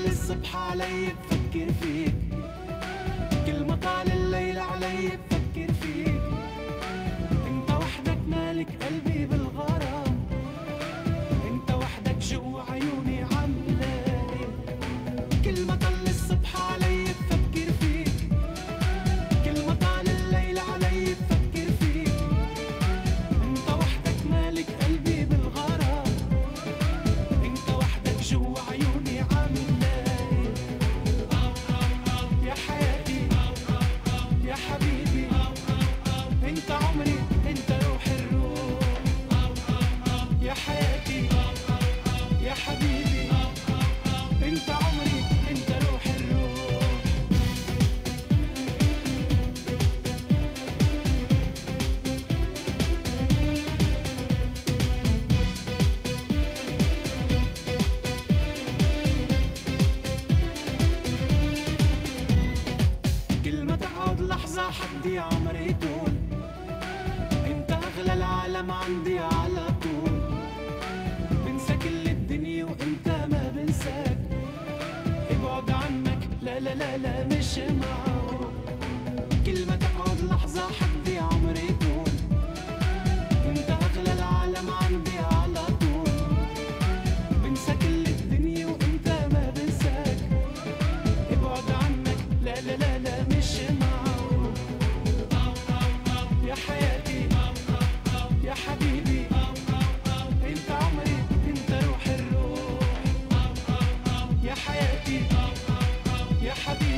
الصبح علي بفكر فيك، كل ما طال الليل علي بفكر فيك. انت وحدك مالك قلبي بالغرام، انت وحدك جوا عيوني عم لاقي. كل ما طال الصبح علي بفكر فيك، كل ما طال الليل علي بفكر فيك. انت وحدك مالك قلبي بالغرام، انت وحدك جوا عيوني عم لاقي. يا حياتي يا حبيبي، انت عمري انت روح الروح. يا حياتي يا حبيبي، انت عمري انت روح الروح. كل ما تقعد لحظة حدي عمري طول، انت اغلى العالم عندي على طول. بنسى كل الدنيا وانت ما بنساك، ابعد عنك لا لا لا لا مش معقول. كل ما تقعد لحظة حدي عمري طول، انت اغلى العالم عندي على طول. بنسى كل الدنيا وانت ما بنساك، ابعد عنك لا لا لا لا مش معقول. يا حياتي يا حبيبي، انت عمري انت روح الروح. يا حياتي يا حبيبي،